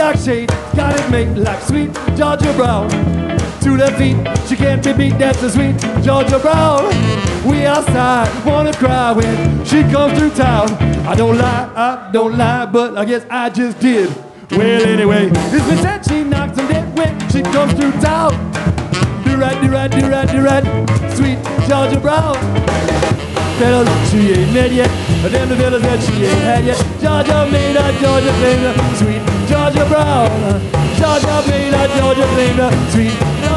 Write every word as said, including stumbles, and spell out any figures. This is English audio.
black shade, got it made like sweet Georgia Brown. To the feet, she can't be beat, that's the sweet Georgia Brown. We outside, wanna cry when she comes through town. I don't lie, I don't lie, but I guess I just did. Well anyway, it's been said she knocks them dead when she comes through town. Do-right, do-right, do-right, do-right, sweet Georgia Brown. Fellas she ain't met yet, and them the fellas that she ain't had yet. Georgia made her, Georgia claimed her, sweet Georgia Brown. Georgia made her, Georgia claimed her, sweet Georgia